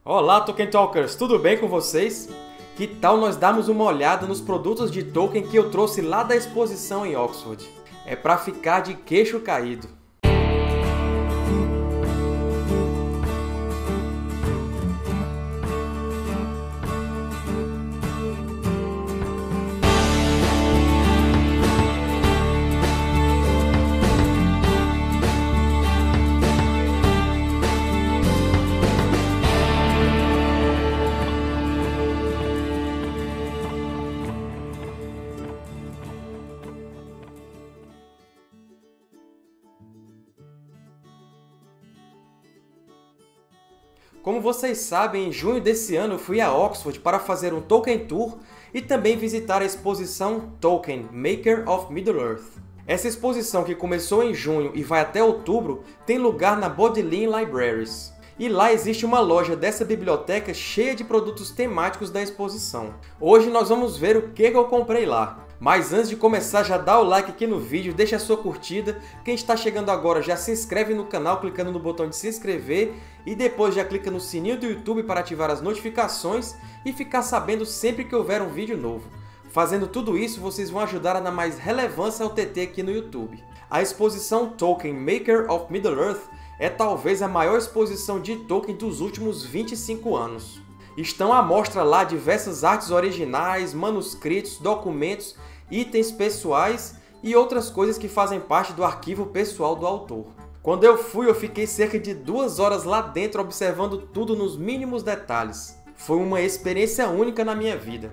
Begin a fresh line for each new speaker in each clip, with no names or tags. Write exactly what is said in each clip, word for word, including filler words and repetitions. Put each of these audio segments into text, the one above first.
Olá, Tolkien Talkers! Tudo bem com vocês? Que tal nós darmos uma olhada nos produtos de Tolkien que eu trouxe lá da exposição em Oxford? É pra ficar de queixo caído! Como vocês sabem, em junho desse ano eu fui a Oxford para fazer um Tolkien Tour e também visitar a exposição Tolkien, Maker of Middle-earth. Essa exposição, que começou em junho e vai até outubro, tem lugar na Bodleian Libraries. E lá existe uma loja dessa biblioteca cheia de produtos temáticos da exposição. Hoje nós vamos ver o que eu comprei lá. Mas antes de começar, já dá o like aqui no vídeo, deixa a sua curtida. Quem está chegando agora já se inscreve no canal clicando no botão de se inscrever e depois já clica no sininho do YouTube para ativar as notificações e ficar sabendo sempre que houver um vídeo novo. Fazendo tudo isso, vocês vão ajudar a dar mais relevância ao T T aqui no YouTube. A exposição Tolkien Maker of Middle-earth é talvez a maior exposição de Tolkien dos últimos vinte e cinco anos. Estão à mostra lá diversas artes originais, manuscritos, documentos, itens pessoais e outras coisas que fazem parte do arquivo pessoal do autor. Quando eu fui, eu fiquei cerca de duas horas lá dentro observando tudo nos mínimos detalhes. Foi uma experiência única na minha vida.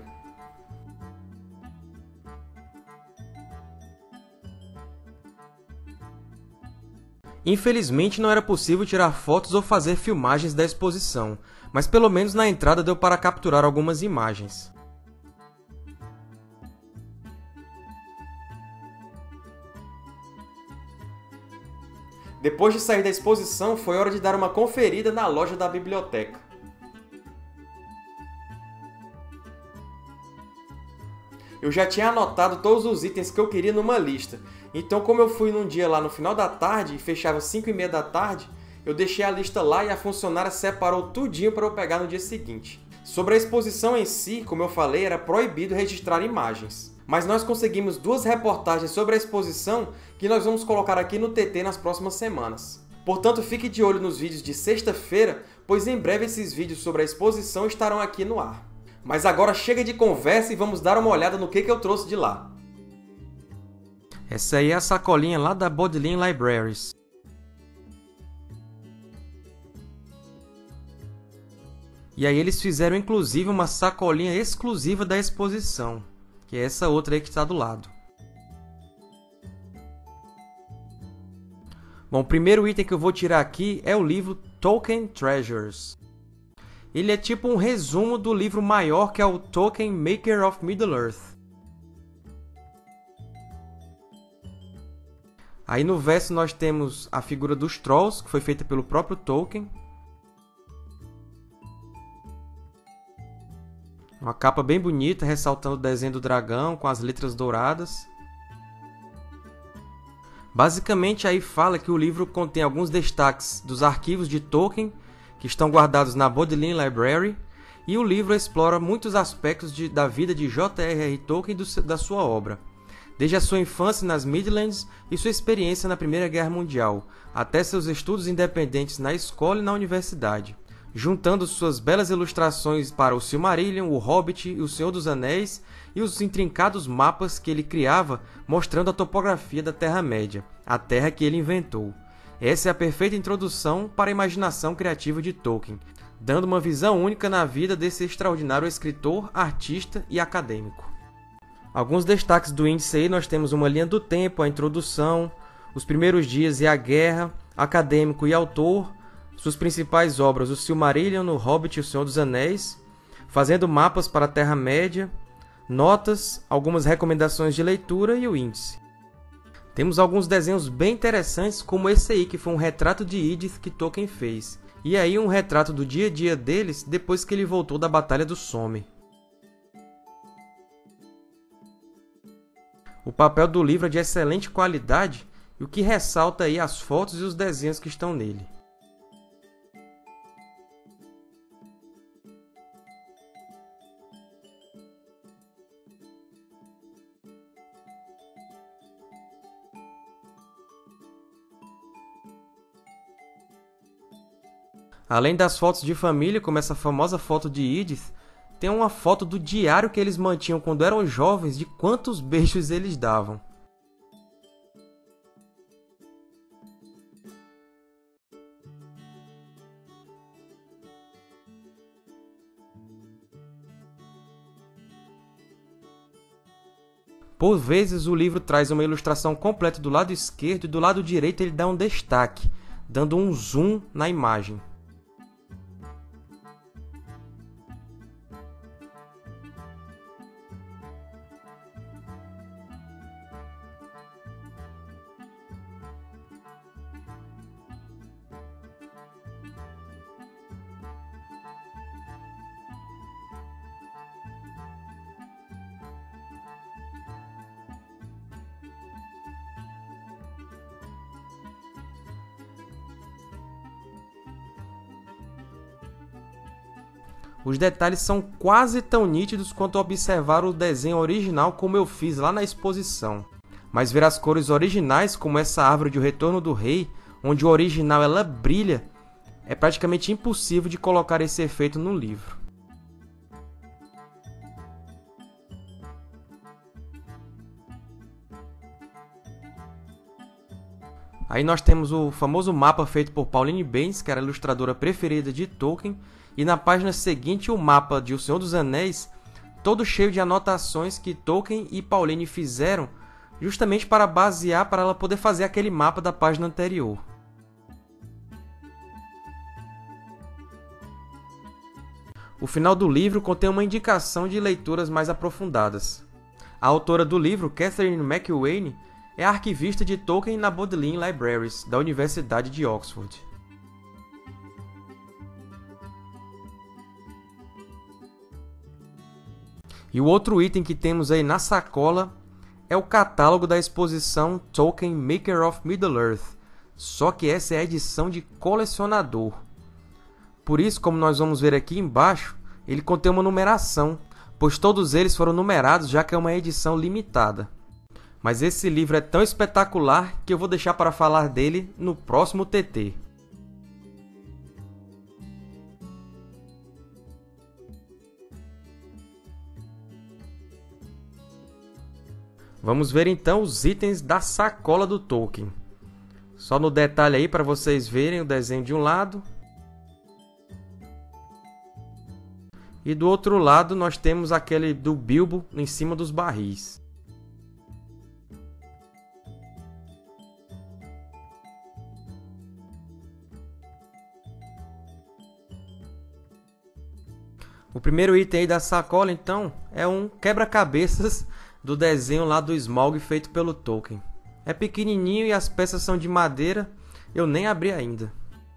Infelizmente não era possível tirar fotos ou fazer filmagens da exposição, mas pelo menos na entrada deu para capturar algumas imagens. Depois de sair da exposição, foi hora de dar uma conferida na loja da biblioteca. Eu já tinha anotado todos os itens que eu queria numa lista, então como eu fui num dia lá no final da tarde e fechava cinco e meia da tarde, eu deixei a lista lá e a funcionária separou tudinho para eu pegar no dia seguinte. Sobre a exposição em si, como eu falei, era proibido registrar imagens. Mas nós conseguimos duas reportagens sobre a exposição que nós vamos colocar aqui no T T nas próximas semanas. Portanto, fique de olho nos vídeos de sexta-feira, pois em breve esses vídeos sobre a exposição estarão aqui no ar. Mas agora chega de conversa e vamos dar uma olhada no que eu trouxe de lá. Essa aí é a sacolinha lá da Bodleian Libraries. E aí eles fizeram inclusive uma sacolinha exclusiva da exposição, que é essa outra aí que está do lado. Bom, o primeiro item que eu vou tirar aqui é o livro Tolkien Treasures. Ele é tipo um resumo do livro maior que é o Tolkien Maker of Middle-earth. Aí no verso nós temos a figura dos Trolls, que foi feita pelo próprio Tolkien. Uma capa bem bonita, ressaltando o desenho do dragão com as letras douradas. Basicamente, aí fala que o livro contém alguns destaques dos arquivos de Tolkien, que estão guardados na Bodleian Library, e o livro explora muitos aspectos de, da vida de J R R Tolkien e do, da sua obra, desde a sua infância nas Midlands e sua experiência na Primeira Guerra Mundial, até seus estudos independentes na escola e na universidade, juntando suas belas ilustrações para o Silmarillion, o Hobbit e o Senhor dos Anéis e os intrincados mapas que ele criava mostrando a topografia da Terra-média, a terra que ele inventou. Essa é a perfeita introdução para a imaginação criativa de Tolkien, dando uma visão única na vida desse extraordinário escritor, artista e acadêmico. Alguns destaques do índice aí, nós temos uma linha do tempo, a introdução, os primeiros dias e a guerra, acadêmico e autor, suas principais obras, o Silmarillion, o Hobbit e o Senhor dos Anéis, fazendo mapas para a Terra-média, notas, algumas recomendações de leitura e o índice. Temos alguns desenhos bem interessantes, como esse aí, que foi um retrato de Edith que Tolkien fez. E aí um retrato do dia a dia deles, depois que ele voltou da Batalha do Somme. O papel do livro é de excelente qualidade, e o que ressalta aí as fotos e os desenhos que estão nele. Além das fotos de família, como essa famosa foto de Edith, tem uma foto do diário que eles mantinham quando eram jovens de quantos beijos eles davam. Por vezes, o livro traz uma ilustração completa do lado esquerdo e do lado direito ele dá um destaque, dando um zoom na imagem. Os detalhes são quase tão nítidos quanto observar o desenho original como eu fiz lá na exposição. Mas ver as cores originais, como essa árvore de O Retorno do Rei, onde o original ela brilha, é praticamente impossível de colocar esse efeito no livro. Aí nós temos o famoso mapa feito por Pauline Baynes, que era a ilustradora preferida de Tolkien, e na página seguinte o mapa de O Senhor dos Anéis, todo cheio de anotações que Tolkien e Pauline fizeram justamente para basear, para ela poder fazer aquele mapa da página anterior. O final do livro contém uma indicação de leituras mais aprofundadas. A autora do livro, Catherine McEwaney, é arquivista de Tolkien na Bodleian Libraries, da Universidade de Oxford. E o outro item que temos aí na sacola é o catálogo da exposição Tolkien Maker of Middle-earth, só que essa é a edição de colecionador. Por isso, como nós vamos ver aqui embaixo, ele contém uma numeração, pois todos eles foram numerados já que é uma edição limitada. Mas esse livro é tão espetacular que eu vou deixar para falar dele no próximo T T. Vamos ver então os itens da sacola do Tolkien. Só no detalhe aí para vocês verem o desenho de um lado. E do outro lado nós temos aquele do Bilbo em cima dos barris. O primeiro item aí da sacola, então, é um quebra-cabeças do desenho lá do Smaug feito pelo Tolkien. É pequenininho e as peças são de madeira, eu nem abri ainda.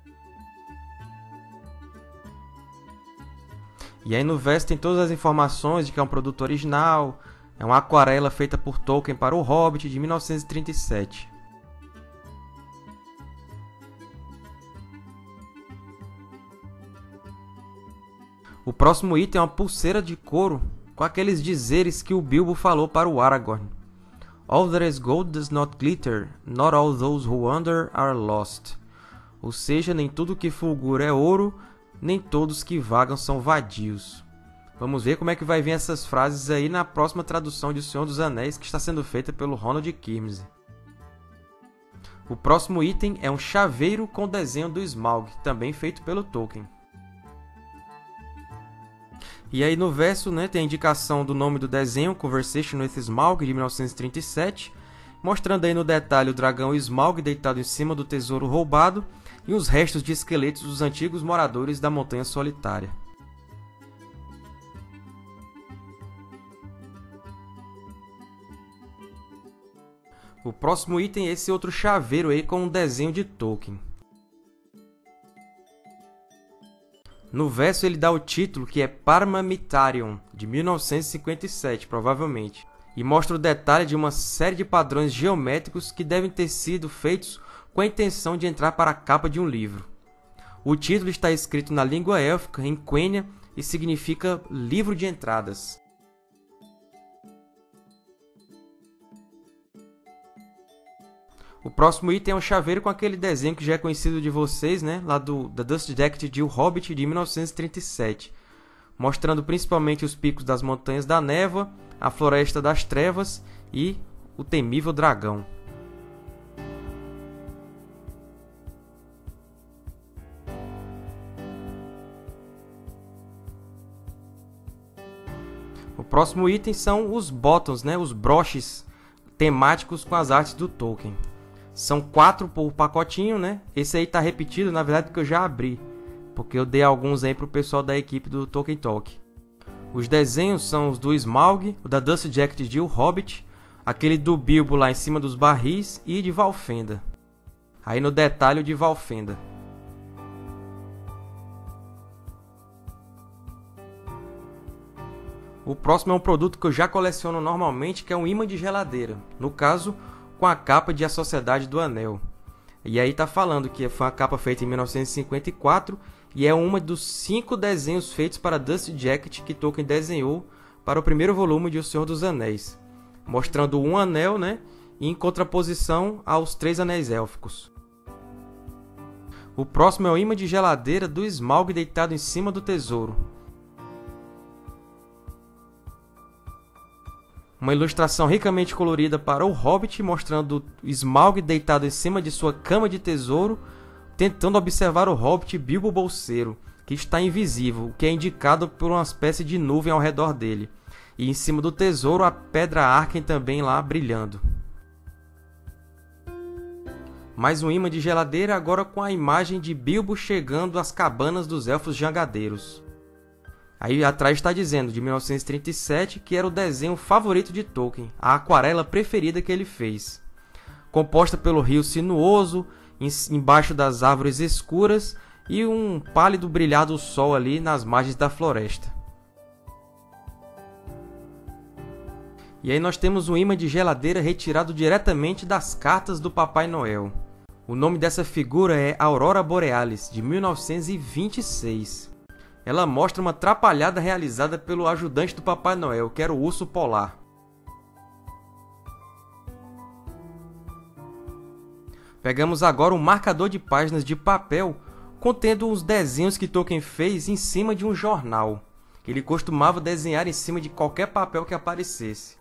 E aí no verso tem todas as informações de que é um produto original, é uma aquarela feita por Tolkien para O Hobbit de mil novecentos e trinta e sete. O próximo item é uma pulseira de couro com aqueles dizeres que o Bilbo falou para o Aragorn. All that is gold does not glitter, not all those who wander are lost. Ou seja, nem tudo que fulgura é ouro, nem todos que vagam são vadios. Vamos ver como é que vai vir essas frases aí na próxima tradução de O Senhor dos Anéis, que está sendo feita pelo Ronald Kirmese. O próximo item é um chaveiro com desenho do Smaug, também feito pelo Tolkien. E aí no verso, né, tem a indicação do nome do desenho, Conversation with Smaug, de mil novecentos e trinta e sete, mostrando aí no detalhe o dragão Smaug deitado em cima do tesouro roubado e os restos de esqueletos dos antigos moradores da Montanha Solitária. O próximo item é esse outro chaveiro aí com um desenho de Tolkien. No verso ele dá o título que é Parma Mitarion, de mil novecentos e cinquenta e sete, provavelmente, e mostra o detalhe de uma série de padrões geométricos que devem ter sido feitos com a intenção de entrar para a capa de um livro. O título está escrito na língua élfica, em Quenya, e significa Livro de Entradas. O próximo item é um chaveiro com aquele desenho que já é conhecido de vocês, né? Lá do da Dust Jacket de O Hobbit de mil novecentos e trinta e sete. Mostrando principalmente os picos das Montanhas da Névoa, a Floresta das Trevas e o temível dragão. O próximo item são os buttons, né? Os broches temáticos com as artes do Tolkien. São quatro por pacotinho, né? Esse aí tá repetido, na verdade, porque eu já abri. Porque eu dei alguns aí pro pessoal da equipe do Tolkien Talk. Os desenhos são os do Smaug, o da Dust Jacket de O Hobbit, aquele do Bilbo lá em cima dos barris e de Valfenda. Aí no detalhe o de Valfenda. O próximo é um produto que eu já coleciono normalmente, que é um imã de geladeira. No caso, com a capa de A Sociedade do Anel. E aí tá falando que foi uma capa feita em mil novecentos e cinquenta e quatro e é uma dos cinco desenhos feitos para Dust Jacket que Tolkien desenhou para o primeiro volume de O Senhor dos Anéis, mostrando um anel, né, em contraposição aos três anéis élficos. O próximo é o imã de geladeira do Smaug deitado em cima do tesouro. Uma ilustração ricamente colorida para o Hobbit, mostrando Smaug deitado em cima de sua cama de tesouro, tentando observar o Hobbit Bilbo Bolseiro, que está invisível, o que é indicado por uma espécie de nuvem ao redor dele. E em cima do tesouro a pedra Arken também lá brilhando. Mais um imã de geladeira agora com a imagem de Bilbo chegando às cabanas dos Elfos Jangadeiros. Aí atrás está dizendo, de mil novecentos e trinta e sete, que era o desenho favorito de Tolkien, a aquarela preferida que ele fez. Composta pelo rio sinuoso, em, embaixo das árvores escuras e um pálido brilhar do sol ali nas margens da floresta. E aí nós temos um imã de geladeira retirado diretamente das cartas do Papai Noel. O nome dessa figura é Aurora Borealis, de mil novecentos e vinte e seis. Ela mostra uma atrapalhada realizada pelo ajudante do Papai Noel, que era o urso polar. Pegamos agora um marcador de páginas de papel contendo os desenhos que Tolkien fez em cima de um jornal. Ele costumava desenhar em cima de qualquer papel que aparecesse.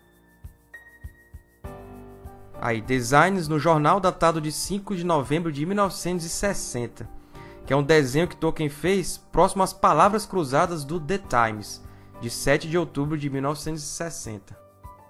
Aí, designs no jornal datado de cinco de novembro de mil novecentos e sessenta. Que é um desenho que Tolkien fez próximo às palavras cruzadas do The Times, de sete de outubro de mil novecentos e sessenta.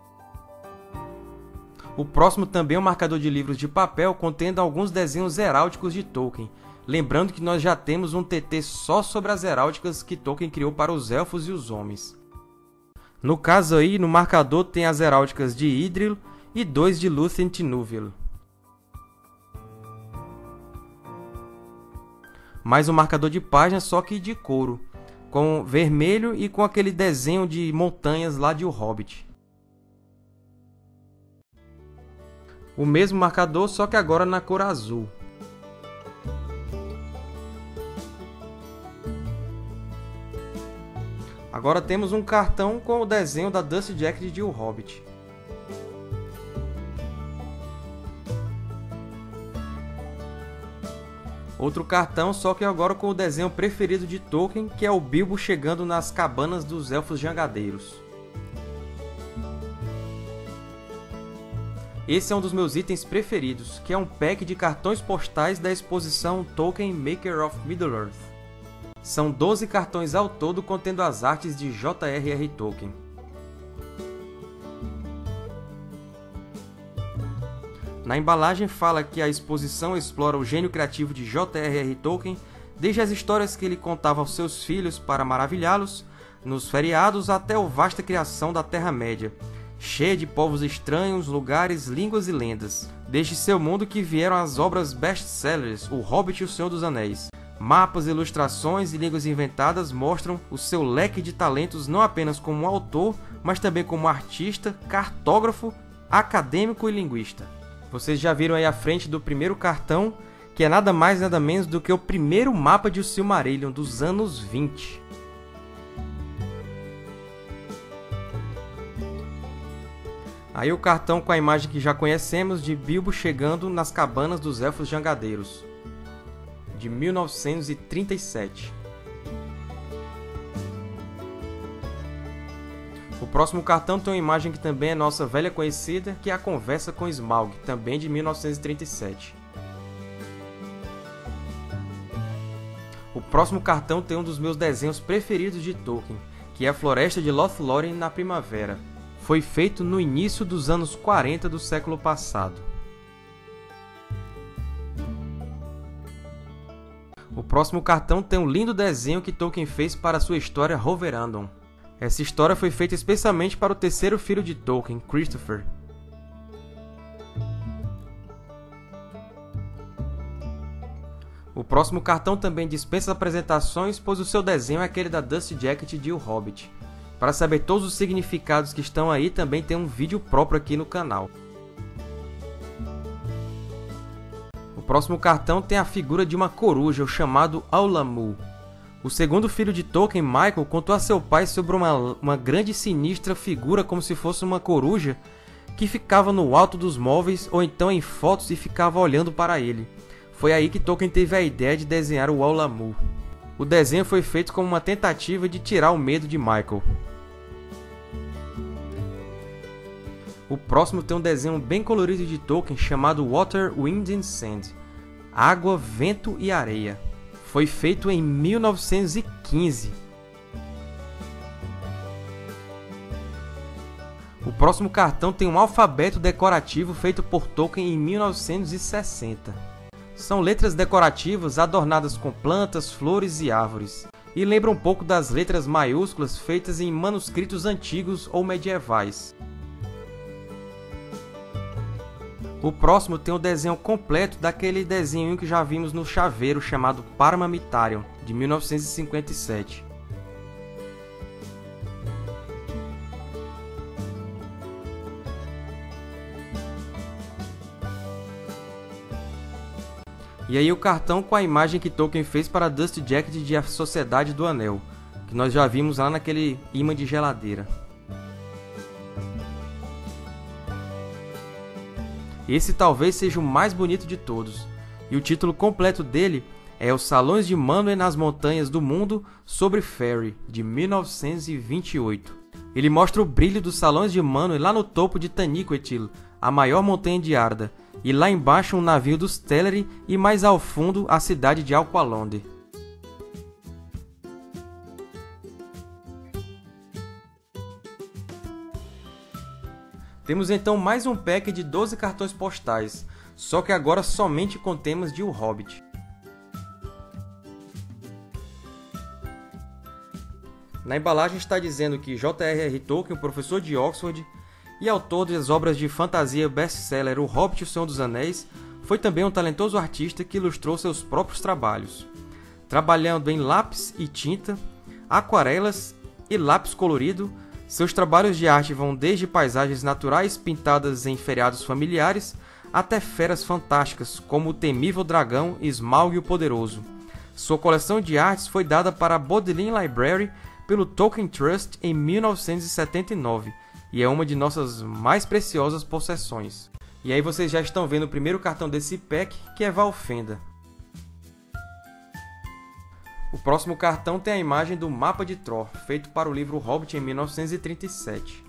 O próximo também é um marcador de livros de papel contendo alguns desenhos heráldicos de Tolkien, lembrando que nós já temos um T T só sobre as heráldicas que Tolkien criou para os elfos e os homens. No caso aí, no marcador tem as heráldicas de Idril e dois de Lúthien Tinúvel. Mais um marcador de página, só que de couro, com vermelho e com aquele desenho de montanhas lá de O Hobbit. O mesmo marcador, só que agora na cor azul. Agora temos um cartão com o desenho da Dust Jacket de O Hobbit. Outro cartão, só que agora com o desenho preferido de Tolkien, que é o Bilbo chegando nas cabanas dos Elfos Jangadeiros. Esse é um dos meus itens preferidos, que é um pack de cartões postais da exposição Tolkien Maker of Middle-earth. São doze cartões ao todo contendo as artes de J R R Tolkien. Na embalagem fala que a exposição explora o gênio criativo de J R R Tolkien, desde as histórias que ele contava aos seus filhos para maravilhá-los, nos feriados até a vasta criação da Terra-média, cheia de povos estranhos, lugares, línguas e lendas. Desde seu mundo que vieram as obras best-sellers, O Hobbit e O Senhor dos Anéis. Mapas, ilustrações e línguas inventadas mostram o seu leque de talentos não apenas como autor, mas também como artista, cartógrafo, acadêmico e linguista. Vocês já viram aí à frente do primeiro cartão, que é nada mais nada menos do que o primeiro mapa de O Silmarillion dos anos vinte. Aí o cartão com a imagem que já conhecemos de Bilbo chegando nas cabanas dos Elfos Jangadeiros, de mil novecentos e trinta e sete. O próximo cartão tem uma imagem que também é nossa velha conhecida, que é a conversa com Smaug, também de mil novecentos e trinta e sete. O próximo cartão tem um dos meus desenhos preferidos de Tolkien, que é a Floresta de Lothlórien na primavera. Foi feito no início dos anos quarenta do século passado. O próximo cartão tem um lindo desenho que Tolkien fez para sua história Roverandom. Essa história foi feita especialmente para o terceiro filho de Tolkien, Christopher. O próximo cartão também dispensa apresentações, pois o seu desenho é aquele da Dusty Jacket de O Hobbit. Para saber todos os significados que estão aí, também tem um vídeo próprio aqui no canal. O próximo cartão tem a figura de uma coruja, o chamado Aulamu. O segundo filho de Tolkien, Michael, contou a seu pai sobre uma, uma grande e sinistra figura como se fosse uma coruja que ficava no alto dos móveis ou então em fotos e ficava olhando para ele. Foi aí que Tolkien teve a ideia de desenhar o Aulamu. O desenho foi feito como uma tentativa de tirar o medo de Michael. O próximo tem um desenho bem colorido de Tolkien chamado Water, Wind and Sand, Água, Vento e Areia. Foi feito em mil novecentos e quinze. O próximo cartão tem um alfabeto decorativo feito por Tolkien em mil novecentos e sessenta. São letras decorativas adornadas com plantas, flores e árvores, e lembram um pouco das letras maiúsculas feitas em manuscritos antigos ou medievais. O próximo tem o desenho completo daquele desenho que já vimos no chaveiro chamado Parmamitarion, de mil novecentos e cinquenta e sete. E aí o cartão com a imagem que Tolkien fez para Dusty Jacket de A Sociedade do Anel, que nós já vimos lá naquele imã de geladeira. Esse talvez seja o mais bonito de todos, e o título completo dele é Os Salões de Manwë nas Montanhas do Mundo sobre Faerie, de mil novecentos e vinte e oito. Ele mostra o brilho dos Salões de Manwë lá no topo de Taniquetil, a maior montanha de Arda, e lá embaixo um navio dos Teleri e mais ao fundo a cidade de Alqualondë. Temos então mais um pack de doze cartões postais, só que agora somente com temas de O Hobbit. Na embalagem está dizendo que J R R Tolkien, professor de Oxford e autor das obras de fantasia best-seller O Hobbit e o Senhor dos Anéis, foi também um talentoso artista que ilustrou seus próprios trabalhos, trabalhando em lápis e tinta, aquarelas e lápis colorido. Seus trabalhos de arte vão desde paisagens naturais pintadas em feriados familiares até feras fantásticas, como o temível dragão Smaug o Poderoso. Sua coleção de artes foi dada para a Bodleian Library pelo Tolkien Trust em mil novecentos e setenta e nove e é uma de nossas mais preciosas possessões. E aí vocês já estão vendo o primeiro cartão desse pack, que é Valfenda. O próximo cartão tem a imagem do Mapa de Tror, feito para o livro Hobbit em mil novecentos e trinta e sete.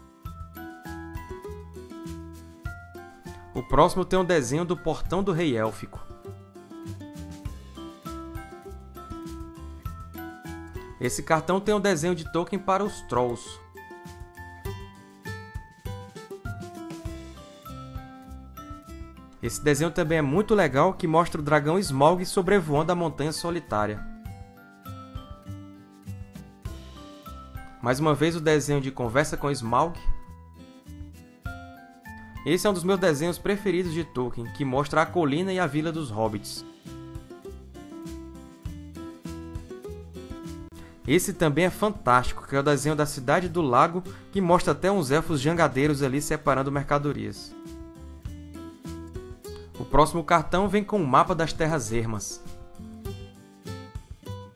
O próximo tem um desenho do Portão do Rei Élfico. Esse cartão tem um desenho de Tolkien para os Trolls. Esse desenho também é muito legal, que mostra o dragão Smaug sobrevoando a Montanha Solitária. Mais uma vez o desenho de Conversa com Smaug. Esse é um dos meus desenhos preferidos de Tolkien, que mostra a colina e a vila dos Hobbits. Esse também é fantástico, que é o desenho da Cidade do Lago, que mostra até uns elfos jangadeiros ali separando mercadorias. O próximo cartão vem com o mapa das Terras Ermas.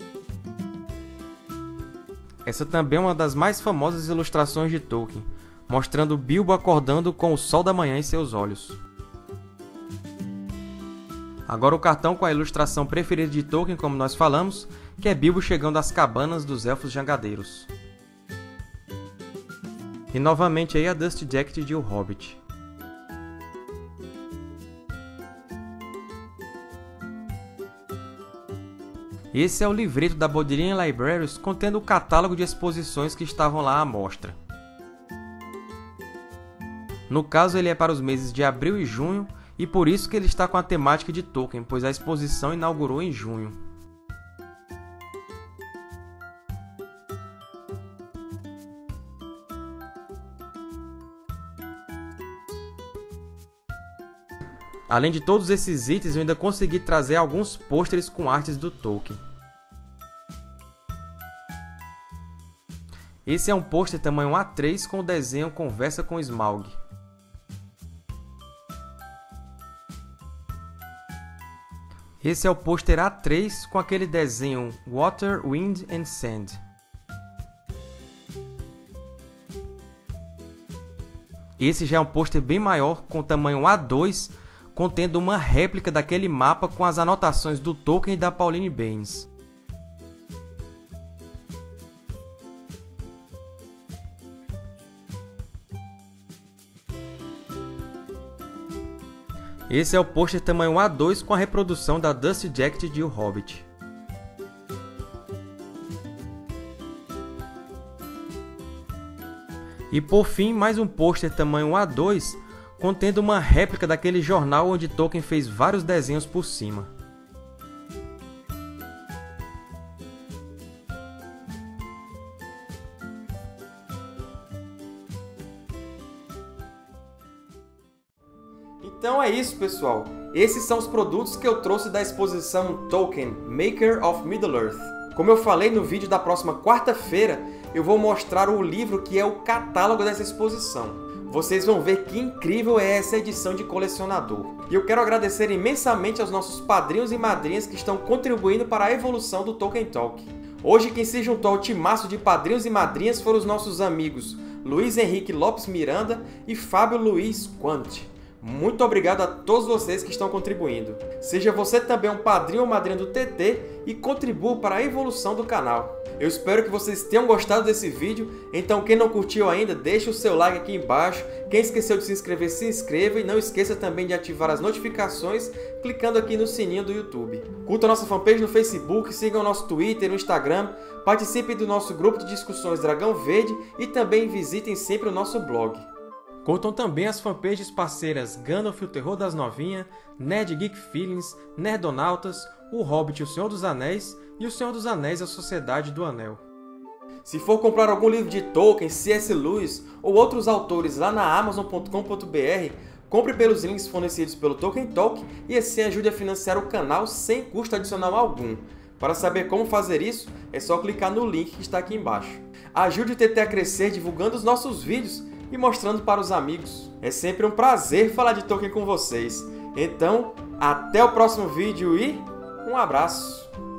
Essa também é uma das mais famosas ilustrações de Tolkien, mostrando Bilbo acordando com o sol da manhã em seus olhos. Agora o cartão com a ilustração preferida de Tolkien, como nós falamos, que é Bilbo chegando às cabanas dos Elfos Jangadeiros. E novamente aí a Dust Jacket de O Hobbit. Esse é o livreto da Bodleian Libraries contendo o catálogo de exposições que estavam lá à mostra. No caso, ele é para os meses de abril e junho, e por isso que ele está com a temática de Tolkien, pois a exposição inaugurou em junho. Além de todos esses itens, eu ainda consegui trazer alguns pôsteres com artes do Tolkien. Esse é um pôster tamanho A três com o desenho Conversa com Smaug. Esse é o pôster A três com aquele desenho Water, Wind and Sand. Esse já é um pôster bem maior, com tamanho A dois, contendo uma réplica daquele mapa com as anotações do Tolkien e da Pauline Baynes. Esse é o pôster tamanho A dois com a reprodução da Dust Jacket de O Hobbit. E por fim, mais um pôster tamanho A dois, contendo uma réplica daquele jornal onde Tolkien fez vários desenhos por cima. Então é isso, pessoal! Esses são os produtos que eu trouxe da exposição Tolkien, Maker of Middle-earth. Como eu falei no vídeo da próxima quarta-feira, eu vou mostrar o livro que é o catálogo dessa exposição. Vocês vão ver que incrível é essa edição de colecionador. E eu quero agradecer imensamente aos nossos padrinhos e madrinhas que estão contribuindo para a evolução do Tolkien Talk. Hoje quem se juntou ao timaço de padrinhos e madrinhas foram os nossos amigos Luiz Henrique Lopes Miranda e Fábio Luiz Quant. Muito obrigado a todos vocês que estão contribuindo. Seja você também um padrinho ou madrinha do T T e contribua para a evolução do canal. Eu espero que vocês tenham gostado desse vídeo, então quem não curtiu ainda, deixa o seu like aqui embaixo. Quem esqueceu de se inscrever, se inscreva e não esqueça também de ativar as notificações clicando aqui no sininho do YouTube. Curta a nossa fanpage no Facebook, sigam o nosso Twitter e o Instagram, participem do nosso grupo de discussões Dragão Verde e também visitem sempre o nosso blog. Curtam também as fanpages parceiras Gandalf, o Terror das Novinhas, Nerd Geek Feelings, Nerdonautas, O Hobbit, o Senhor dos Anéis e O Senhor dos Anéis, a Sociedade do Anel. Se for comprar algum livro de Tolkien, C S Lewis ou outros autores lá na amazon ponto com ponto br, compre pelos links fornecidos pelo Tolkien Talk e assim ajude a financiar o canal sem custo adicional algum. Para saber como fazer isso, é só clicar no link que está aqui embaixo. Ajude o T T a crescer divulgando os nossos vídeos e mostrando para os amigos. É sempre um prazer falar de Tolkien com vocês. Então, até o próximo vídeo e um abraço!